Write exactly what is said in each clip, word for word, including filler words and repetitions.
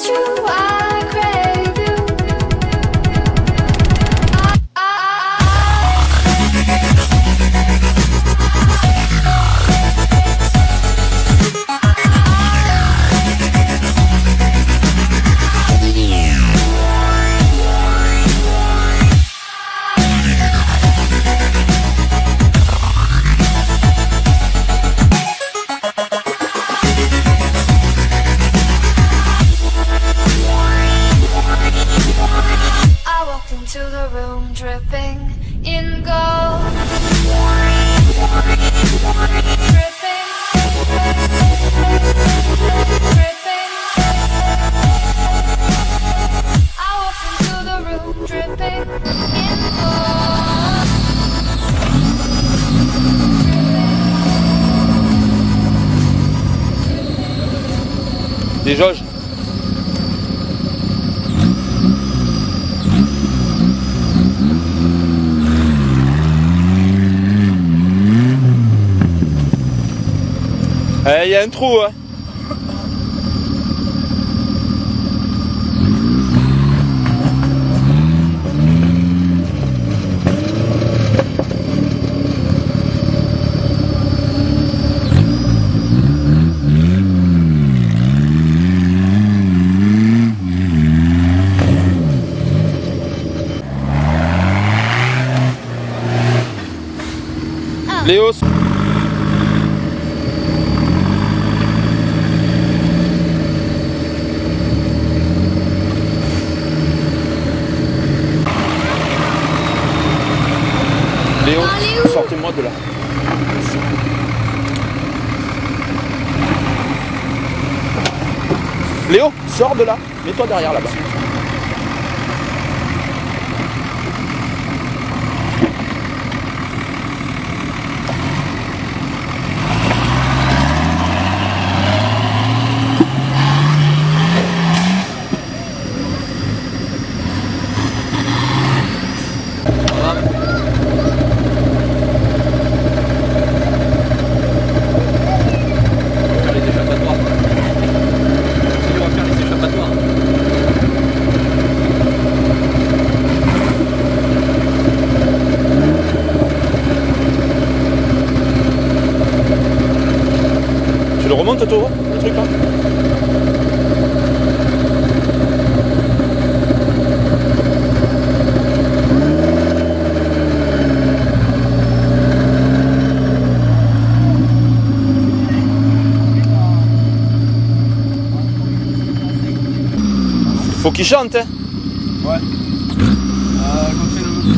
you, I crave you. Into the room dripping in gold, dripping, dripping. I walked into the room dripping in gold. Des jauges. Il eh, y a un trou, hein. Léo. Léo, sortez-moi de là. Léo, sors de là. Mets-toi derrière là-bas. Tu le remontes toi, le truc là? Faut qu'il chante, hein? Ouais. Euh, continue.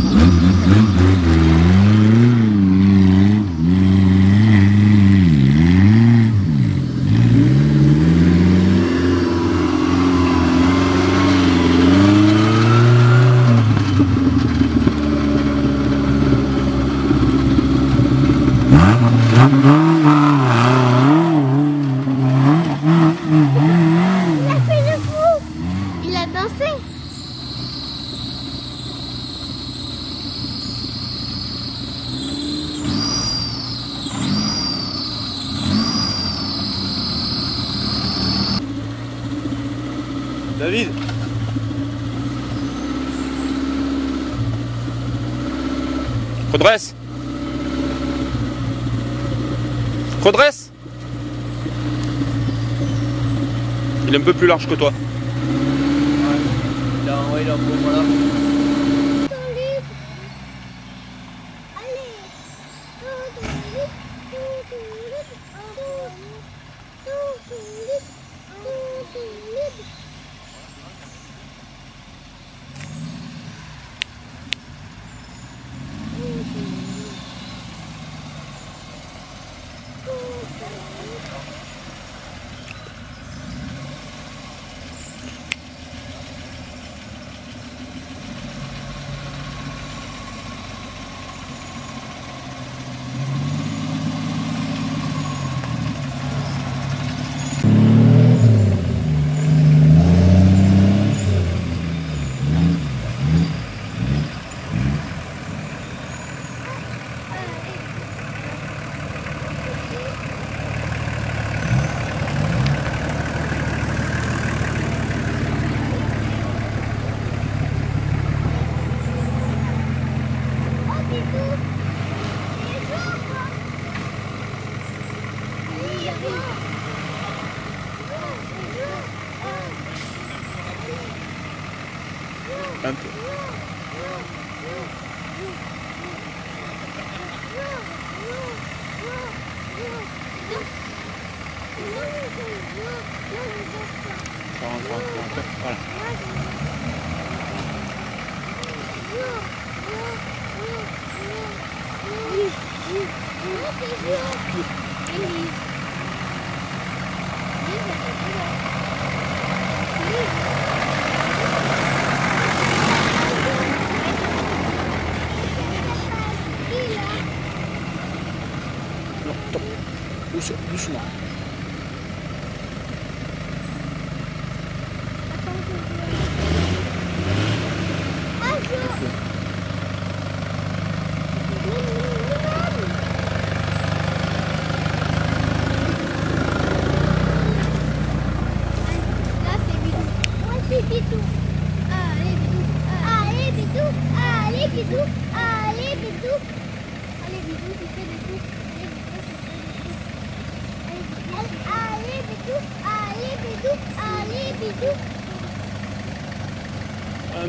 David. Redresse. Redresse. Il est un peu plus large que toi. Ouais. Il a, ouais, il a un peu, voilà. Un peu. Ça rentre, rentre, rentre. Voilà. Non, top. Doucement, doucement. Allez, Bidou. Allez, Bidou. Allez, Bidou. Allez, Bidou, tu fais des tours. Allez, Bidou. Allez, Bidou. Allez, Bidou. Un.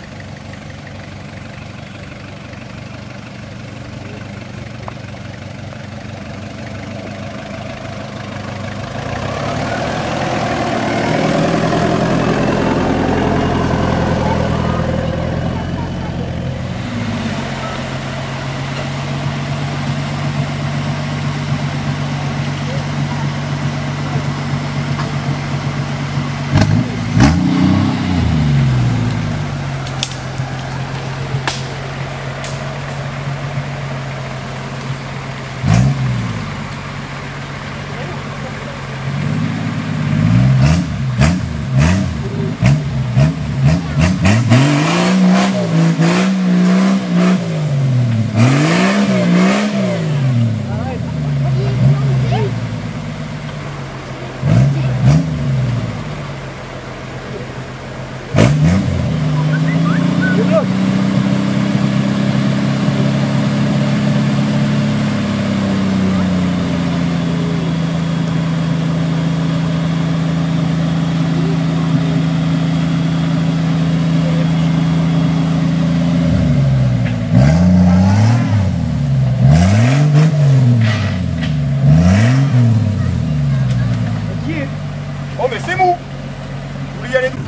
Oh mais c'est mou. Vous voulez y aller?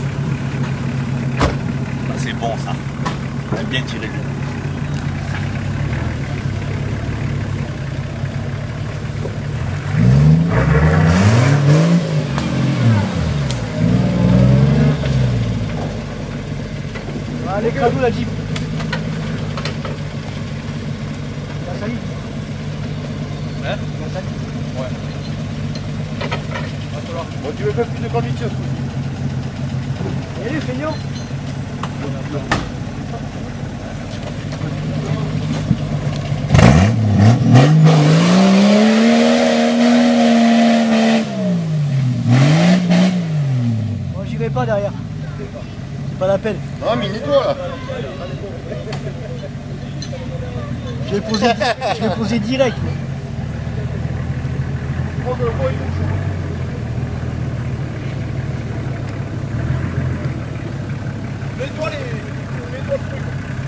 Bah, c'est bon ça. On a bien tiré le jeu. Allez, cadeau la Jeep. La salie. Hein? La salie. Ouais. Bon, tu veux faire plus de conduite. Allez, feignant. Moi, j'y vais pas derrière. C'est pas la peine. Non, mais toi là. Je vais poser, je vais poser direct. Mets-toi les... Mets-toi le truc.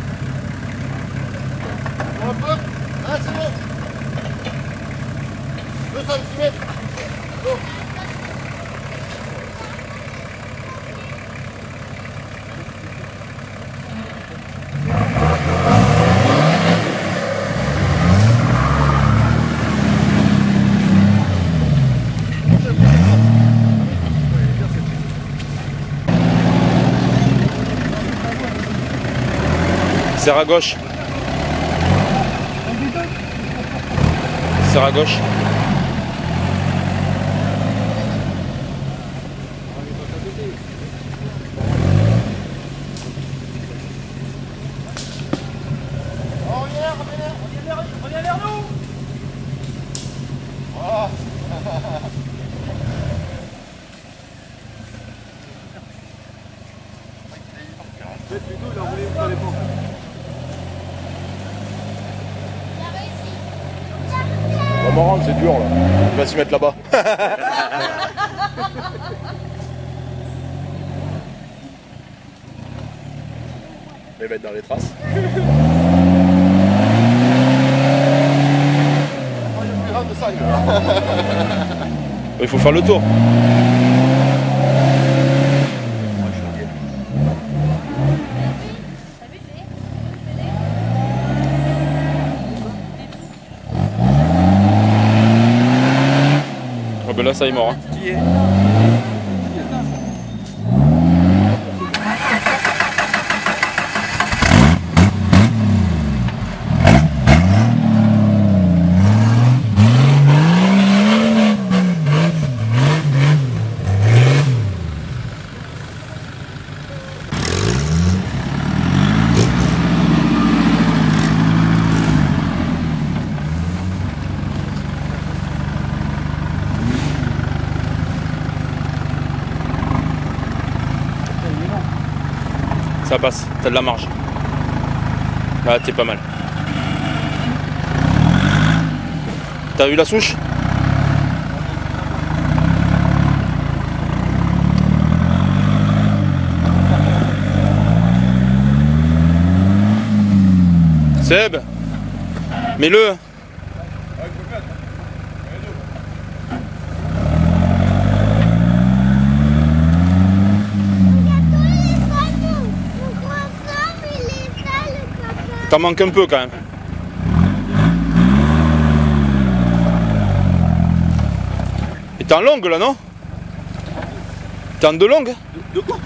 Un peu. Ah, c'est bon. deux centimètres. Bon. Serre à gauche. Serre à gauche. Reviens vers nous. Oh. Plutôt, il a roulé sur les ponts. On va m'en rendre, c'est dur là. Il va s'y mettre là-bas. Il va être dans les traces. Il faut faire le tour. Ah ben là ça est mort. Hein. Ça passe, t'as de la marge. Là, t'es pas mal. T'as vu la souche? Seb, mets-le. T'en manque un peu quand même. Et t'es en longue là, non? T'es en deux longues? De quoi?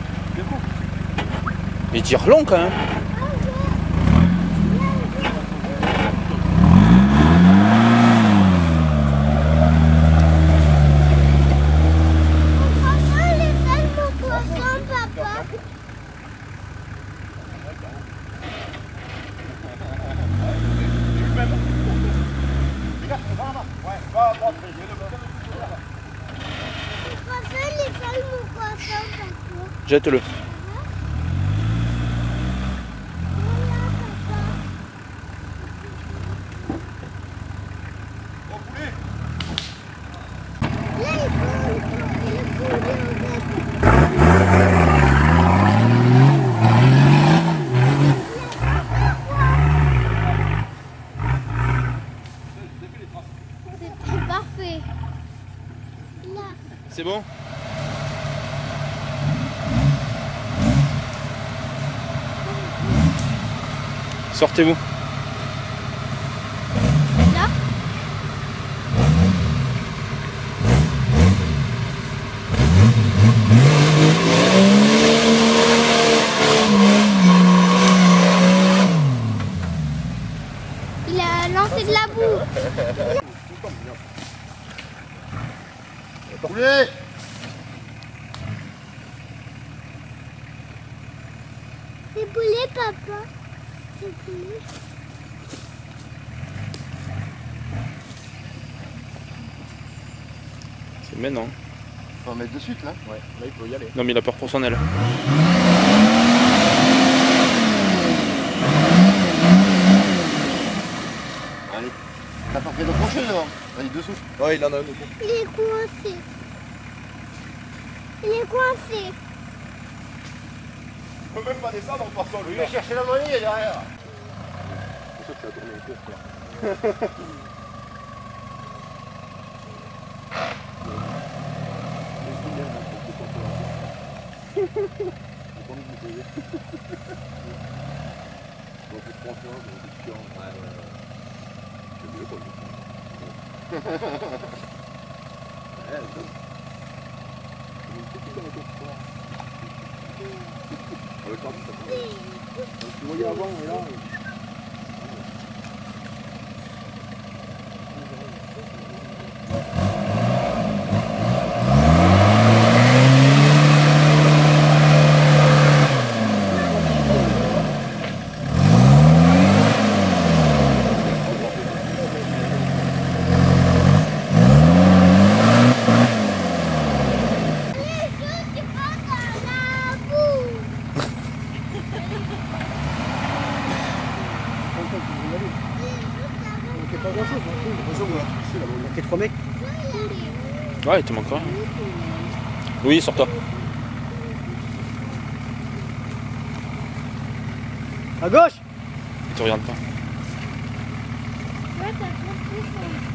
Il tire long quand même. Jette-le. C'est parfait. C'est bon? Sortez-vous. Là. Il a lancé de la boue. Poulet! C'est poulet, papa. C'est poulet. C'est maintenant. Faut en mettre de suite là. Ouais, là il peut y aller. Non mais il a peur pour son aile. Allez. T'as pas fait le crochet devant. Allez, dessous. Ouais, il en a un autre. Il est coincé. Il est coincé. On peut même pas descendre en passant. Il va chercher la monnaie derrière. C'est sûr que ça a tourné un peu. Tu voyais avant et là. Pas grand chose, il y a trois mecs. Ouais, il te manque rien. Oui, sors-toi. À gauche. Il te regarde pas. Ouais, t'as trop de trucs.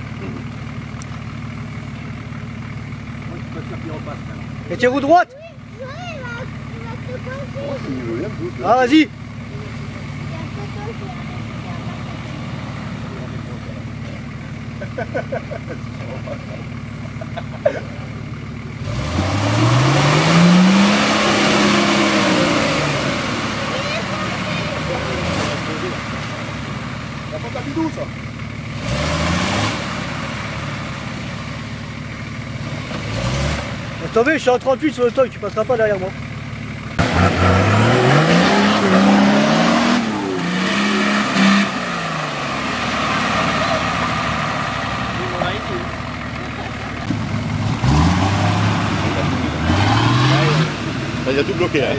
Et tiens-vous droite. Ouais, il va, il va se pencher. Ah, vas-y. Il y a Coco qui La porte à bidou, ça. Laisse tomber, je suis en trente-huit sur le stock, tu passeras pas derrière moi. Il a tout bloqué. Hein.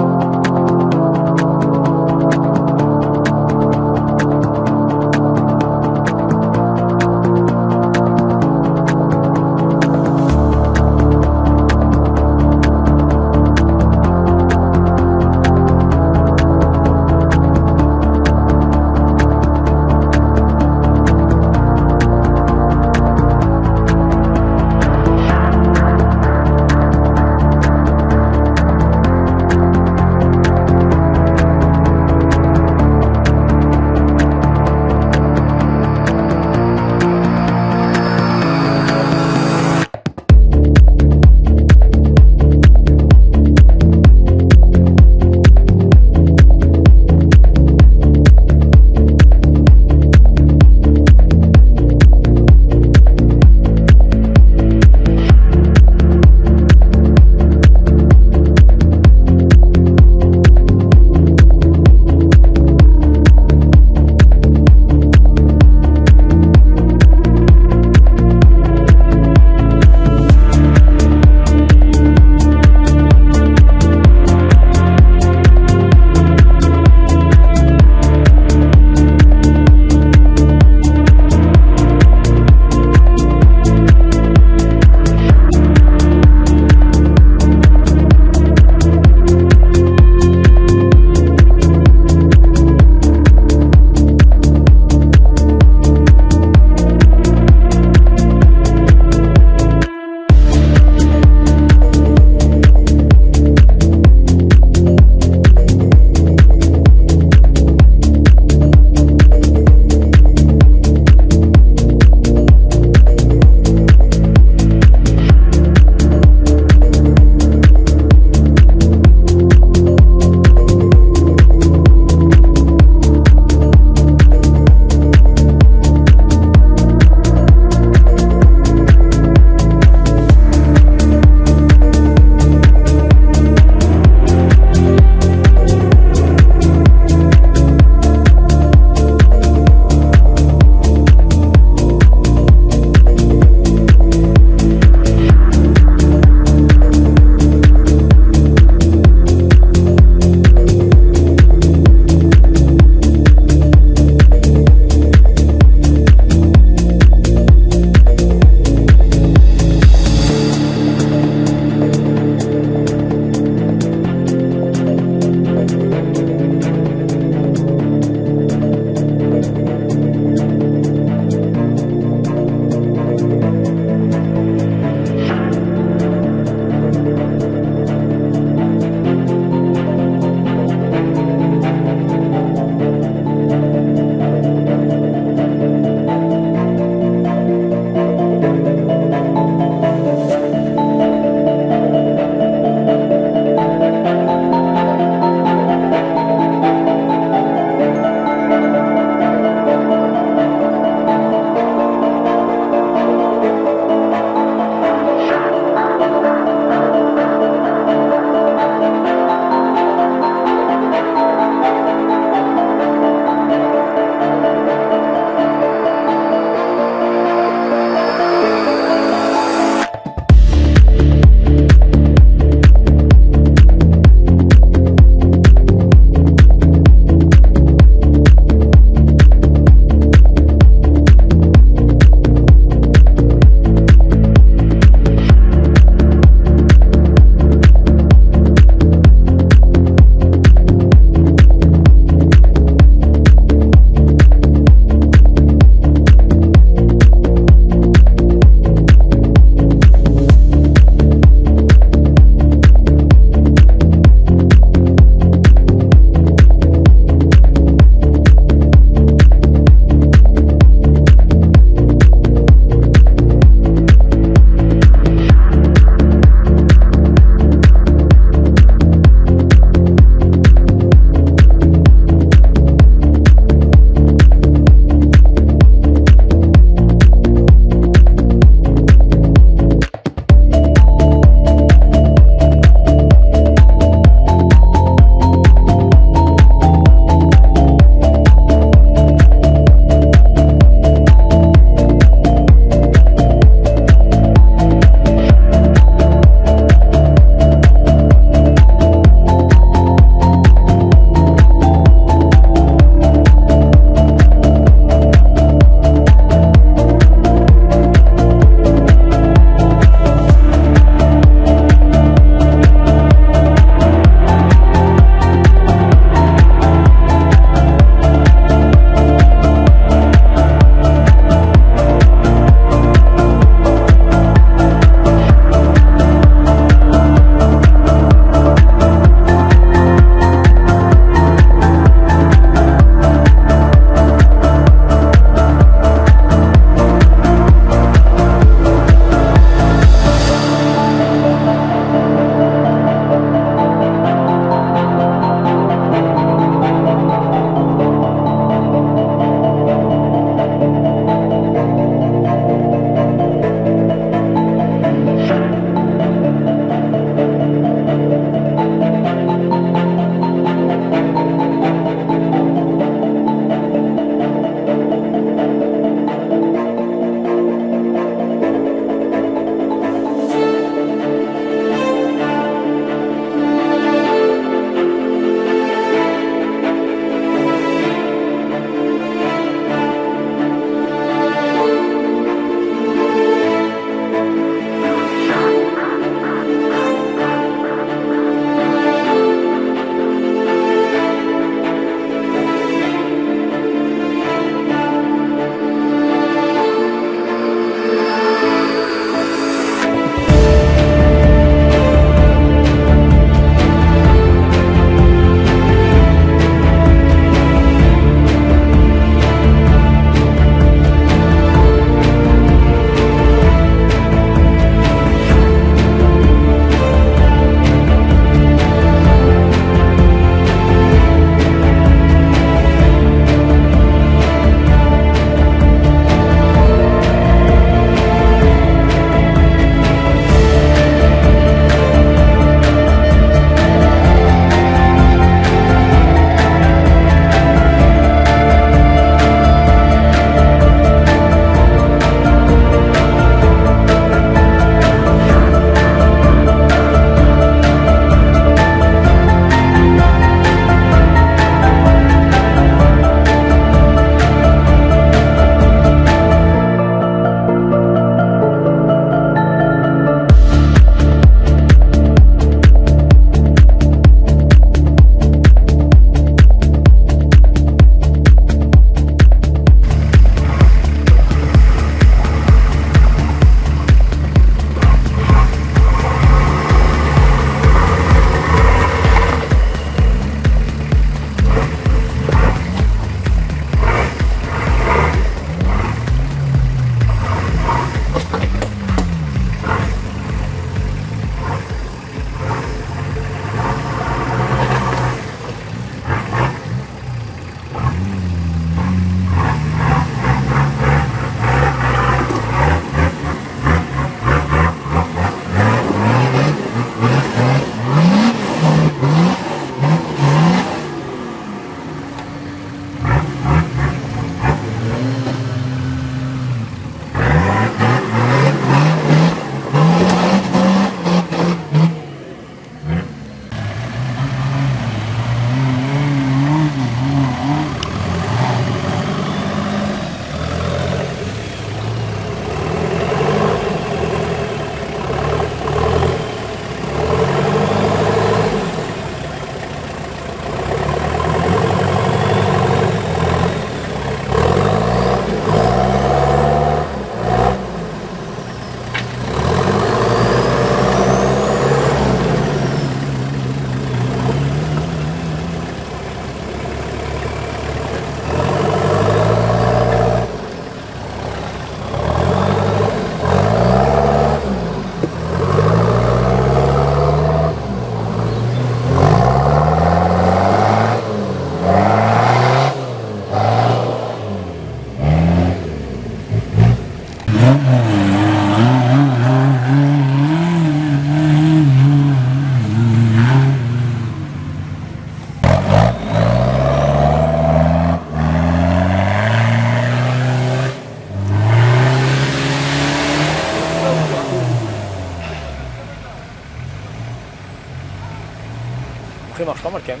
Après, il marche pas mal quand même.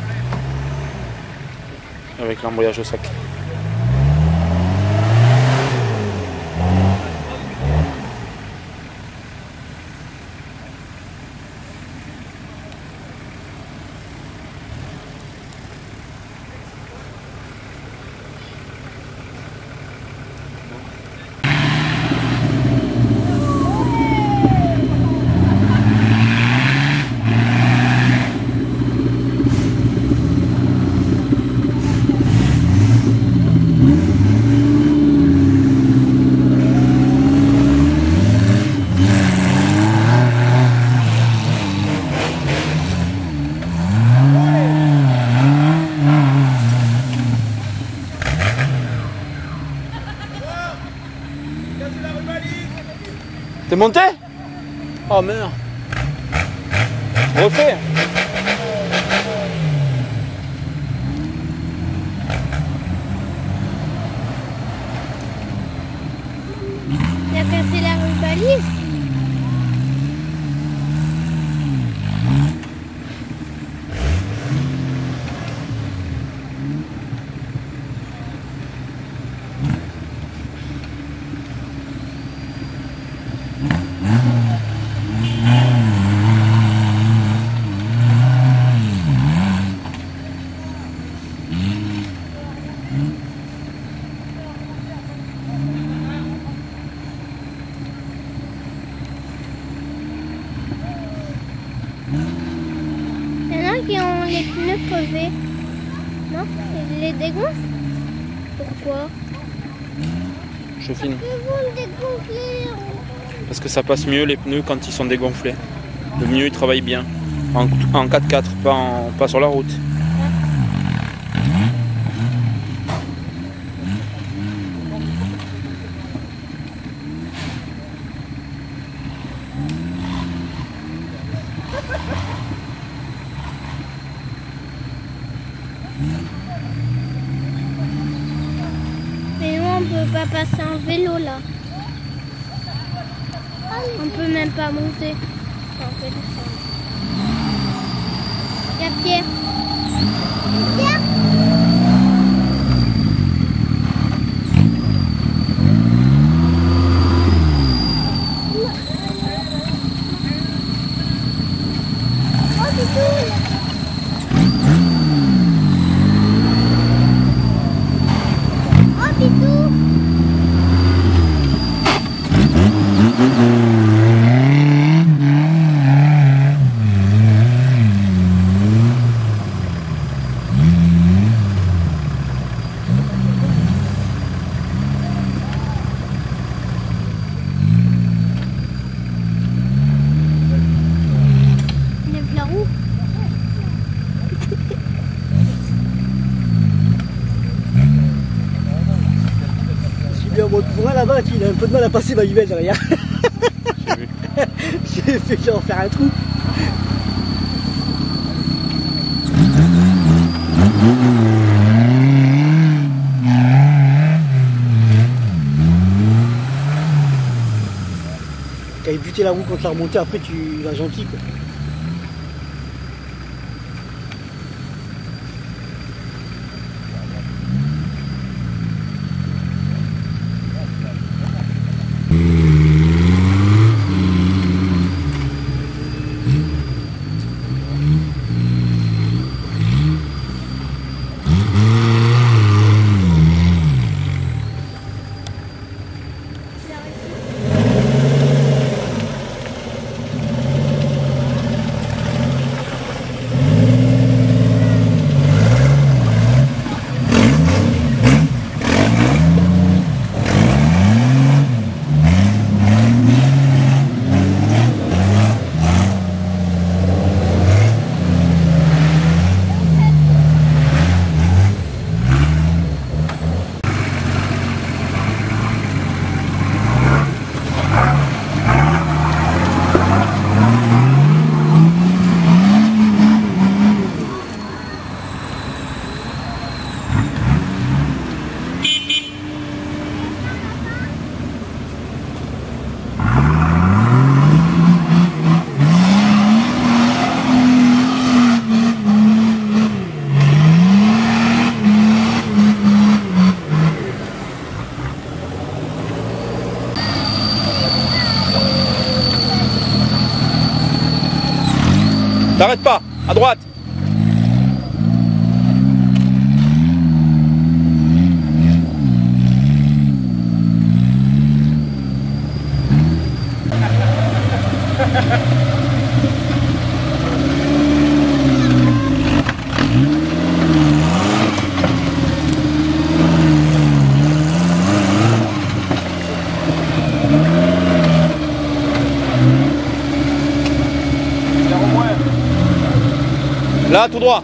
Avec l'embrayage au sac. T'es monté? Oh merde. Refais. Il a cassé la rue balise. Il y en a qui ont les pneus crevés. Non? Ils les dégonflent? Pourquoi? Je filme. Ils vont dégonfler. Parce que ça passe mieux les pneus quand ils sont dégonflés. Le mieux ils travaillent bien. En, en quatre quatre, pas, en, pas sur la route. Mais nous on peut pas passer en vélo là. On peut même pas monter. Enfin, on peut descendre. Il y a Pierre. Pierre. Oh, Bidou. Oh, Bidou. Lève la roue. J'ai vu un mot de bourrin là-bas, il a un peu de mal à passer ma Yvette derrière. J'ai vu. J'ai fait qu'il en faire un trou. Quand il butait la roue contre la remontée, après tu vas gentil quoi. T'arrêtes pas, à droite. Là, tout droit.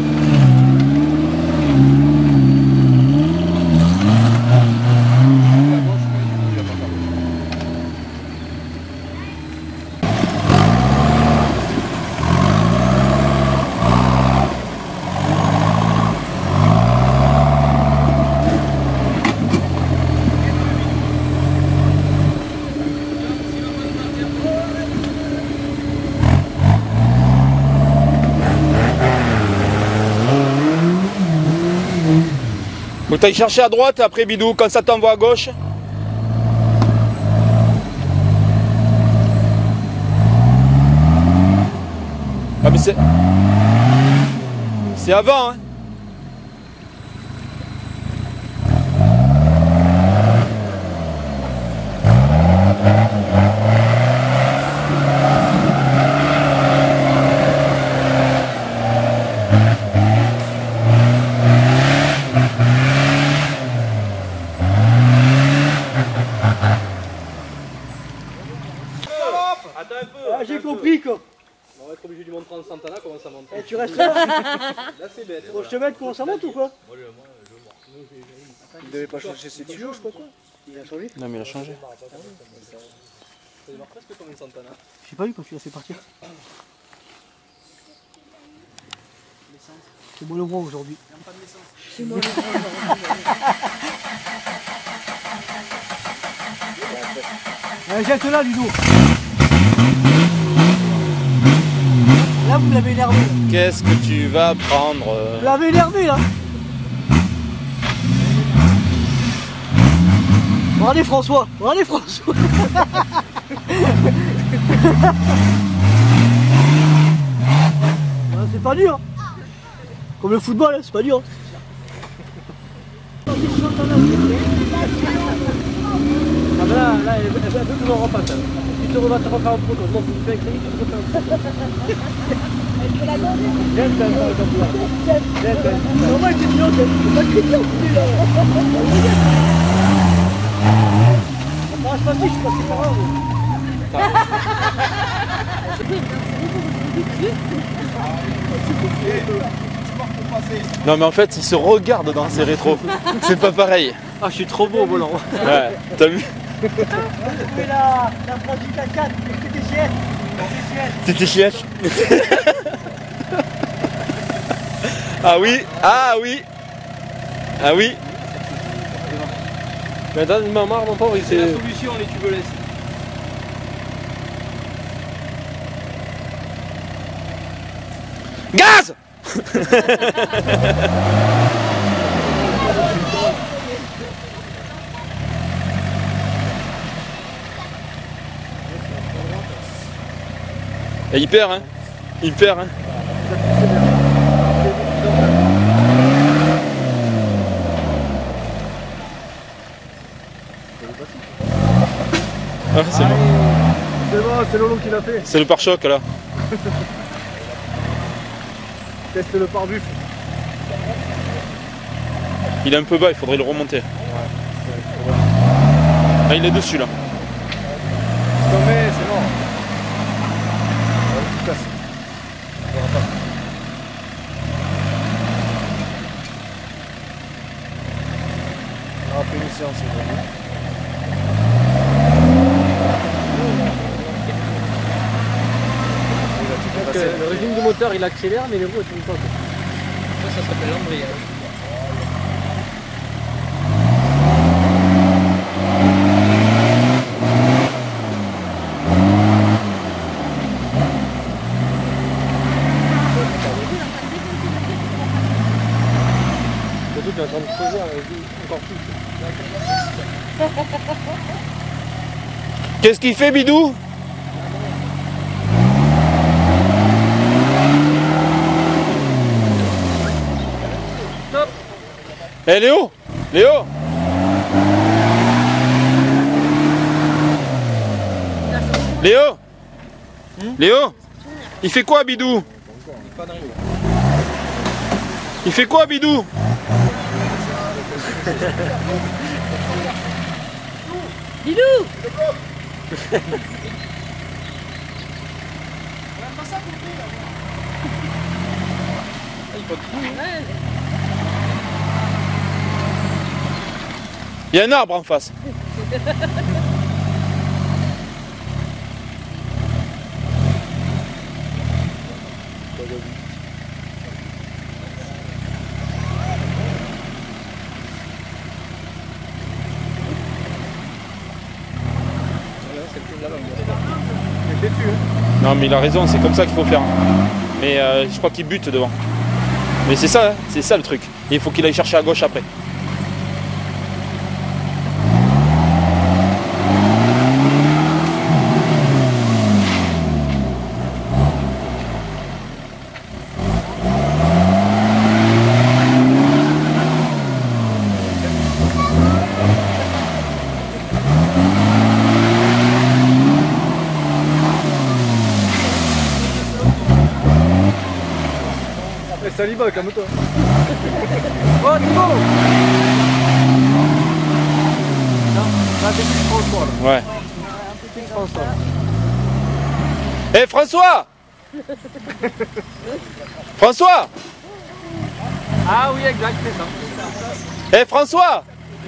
Faut que tu ailles chercher à droite et après bidou, quand ça t'envoie à gauche. Ah mais c'est... C'est avant hein. Attends un peu. Ah, j'ai compris quoi. On va être obligé de montrer en Santana comment ça monte. Eh, tu restes là. Là c'est bête. Faut que je te mette comment ça monte ou quoi? Moi je vois. Il devait pas changer ses tuyaux, je sais pas quoi. Il a changé? Non mais il a changé. Ça démarre presque comme une Santana. J'ai pas vu quand tu l'as fait partir. C'est moi le roi aujourd'hui. C'est moi le roi aujourd'hui. Allez, jette là, Ludo. Là, vous l'avez énervé. Qu'est-ce que tu vas prendre? Vous l'avez énervé, là. Regardez François. Regardez François. Ah, c'est pas dur. Comme le football, hein, c'est pas dur. Ah ben là, là, elle veut elle veut que l'on repasse. Hein. Tu te vas te refaire un proto. Moi, vous me faites écrire, tu te refais un proto. J'aime bien ça, comme ça. J'aime bien. Normal, c'est bien, c'est pas chrétien, vous là. On passe pas si, je suis passé par là. Non mais en fait il se regarde dans ses rétros. C'est pas pareil. Ah, je suis trop beau au volant. Ouais, t'as vu? Mais la, la phrase du quatre quatre, c'était chienne. C'était chef. Ah oui, ah oui. Ah oui. Mais dans ma marre, mon pauvre, il C'est s'est... la solution les tubeless. Gaz. Et il perd hein. Il perd hein. Ah, c'est bon. C'est bon, c'est Lolo qui l'a fait. C'est le pare-choc là. Teste le pare-buffle. Il est un peu bas, il faudrait le remonter. Ah, il est dessus là. Non mais c'est mort. Tout casse. On verra pas. On aura fait une séance, c'est bon. Le régime du moteur il accélère mais les roues elles tournent pas. Ça, ça s'appelle l'embrayage. Surtout qu'il est en train de creuser encore plus. Qu'est-ce qu'il fait Bidou? Eh Léo Léo Léo hmm Léo il fait quoi Bidou? Il fait quoi Bidou? Bidou. Il y a un arbre en face. Non mais il a raison, c'est comme ça qu'il faut faire. Mais euh, je crois qu'il bute devant. Mais c'est ça, hein, c'est ça le truc. Et il faut qu'il aille chercher à gauche après. Saliba, calme-toi. Oh, c'est bon. Non, là, c'est plus François, là. Ouais. C'est François. Eh François François Ah oui, exact, c'est ça. Eh François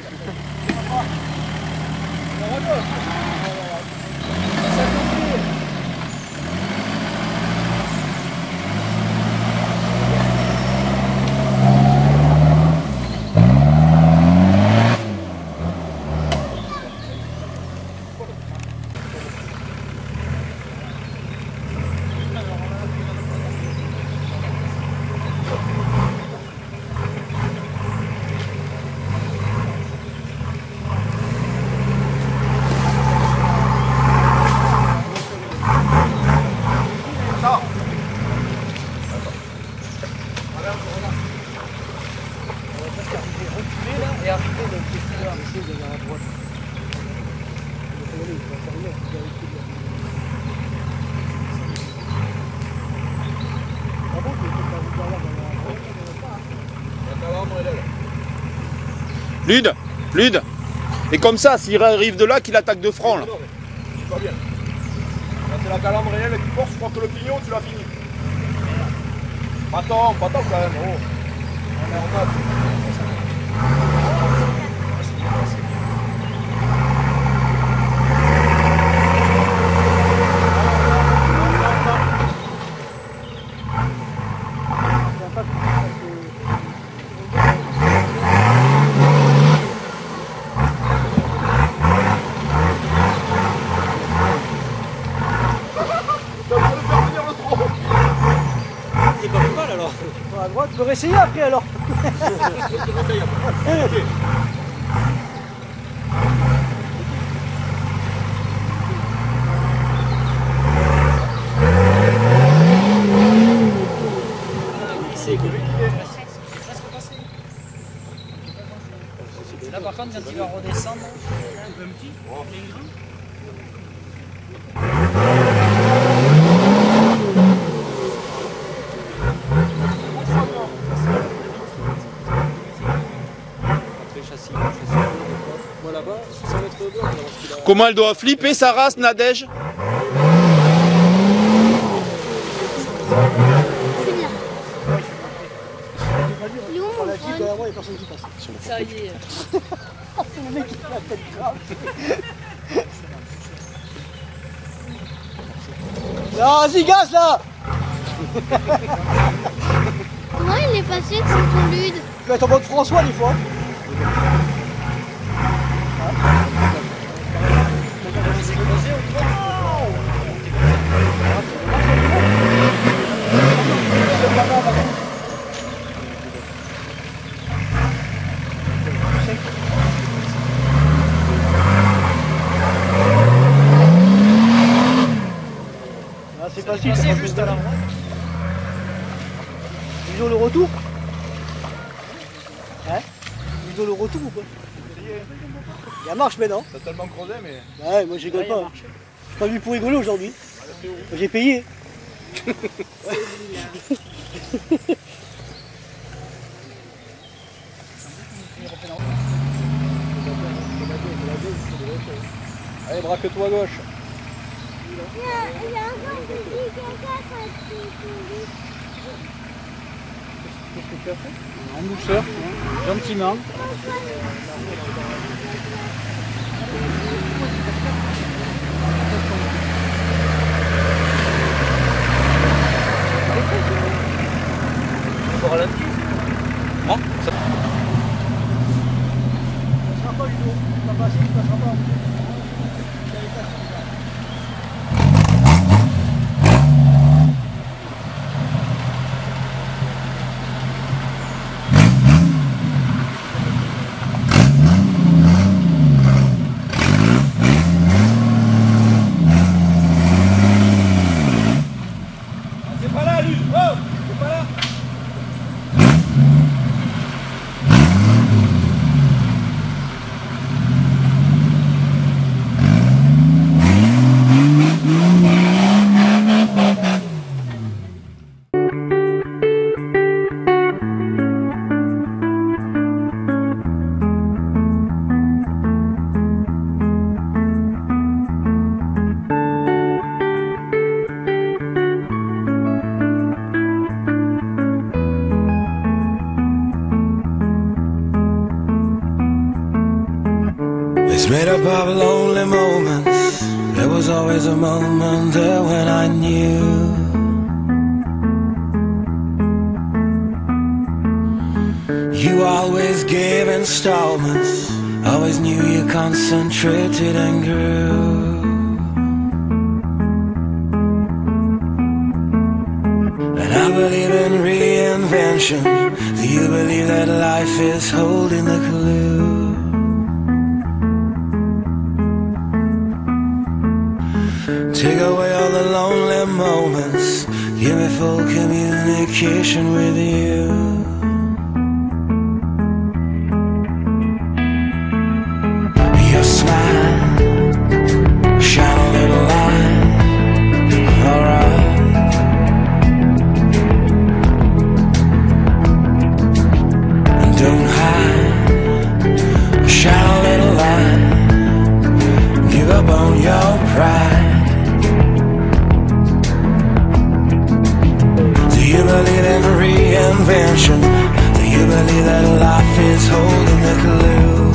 Lude, Lude. Et comme ça, s'il arrive de là, qu'il attaque de front là. C'est pas bien. Quand c'est la calandre réelle qui force, je crois que le pignon, tu l'as fini. Attends, pas tant quand même. Oh. On est en mode. À droite, tu peux réessayer après alors. Là par contre quand il va redescendre, un petit, il est grand. Comment elle doit flipper sa race, Nadège? Ça y est. C'est le mec qui fait la tête grave. Non, vas-y, gaz là. Comment il est passé de son lude? Tu vas être en mode François des fois. Ah, c'est facile, c'est juste à la droite. Disons le retour. Hein? plutôt le retour ou pas? Il y a marche maintenant. T'as tellement creusé, mais. Ouais, moi je rigole pas. Je suis pas venu pour rigoler aujourd'hui. J'ai payé. Allez, braque-toi à gauche. Qu'est-ce que tu as fait? En douceur, gentiment. Faut ralentir. Ah, ça... ça sera pas du tout. Ça va passer, ça sera pas. C'est pas là, lui. Oh, c'est pas là. It's made up of lonely moments. There was always a moment there when I knew you always gave installments. Always knew you concentrated and grew. And I believe in reinvention. Do you believe that life is holding the clue? Take away all the lonely moments. Give me full communication with you. Your smile, shine a little light. Alright. And don't hide. Shine a little light. Give up on your pride. Do you believe in reinvention? Do you believe that life is holding the clue?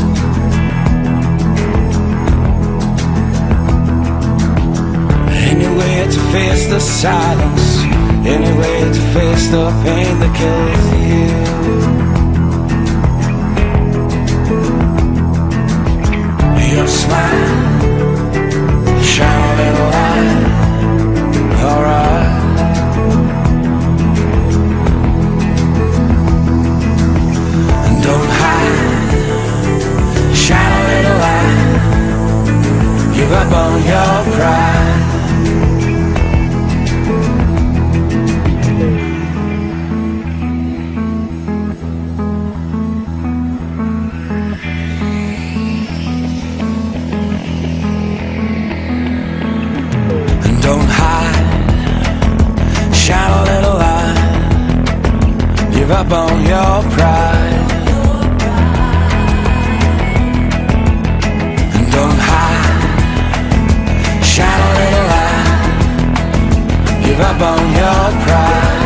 Any way to face the silence, any way to face the pain that kills you. Your smile, shine a little light. Alright. Don't hide, shine a little light. Give up on your pride. And don't hide, shine a little light. Give up on your pride. Don't hide, shine a little light. Give up on your pride.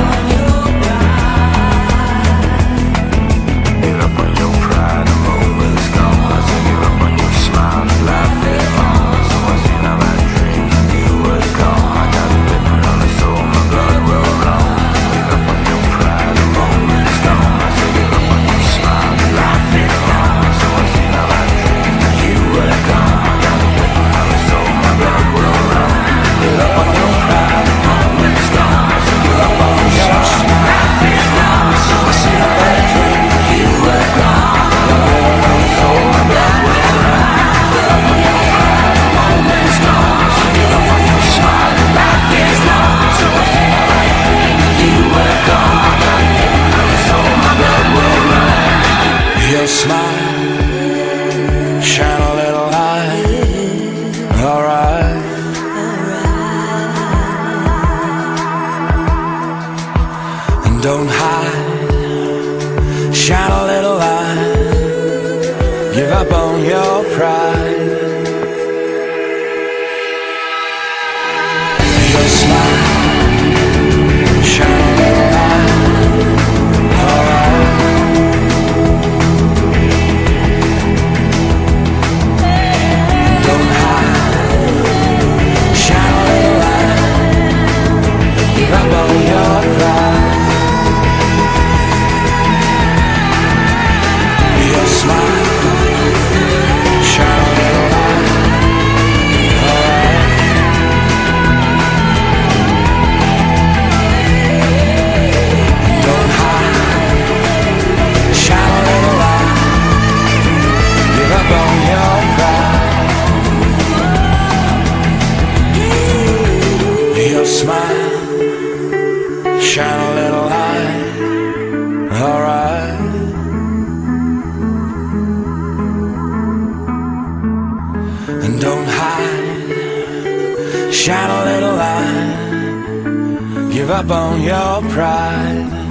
Give up on your pride, the moment's gone. So give up on your smile, life is on. So I seen all my dreams and you was gone. I got a living on the soul, my blood will run. Give up on your pride, the moment's gone. So give up on your smile, life is on. So I seen all my dreams and you was gone. I got a living on the soul, my blood will run. Give up on your pride, the moment's gone. So give up on Don't hide, shine a little light, give up on your pride. Your smile, shine a little light, alright. Don't hide, shine a little light, give up on your pride. Your smile, shine a little light, alright. Don't hide, shine a little light, give up on your pride. Your smile, shine a little light, alright. And don't hide, shine a little light, give up on your pride.